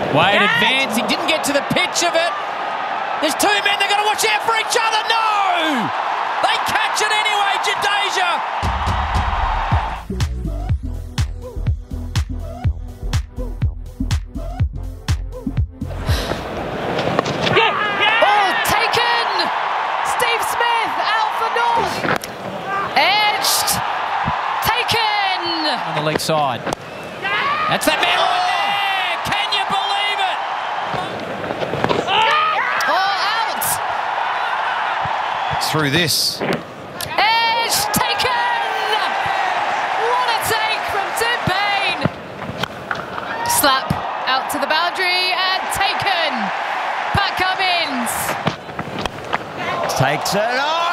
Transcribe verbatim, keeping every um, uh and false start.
Wade advancing, didn't get to the pitch of it. There's two men, they've got to watch out for each other. No! They catch it anyway, Jadeja. Oh, taken! Steve Smith out for North. Edged. Taken! On the leg side. That's that man right there! Can you believe it? Oh, out! Through this. Edge taken! What a take from Tim Payne! Slap out to the boundary and taken. Pat Cummins. Takes it. Oh!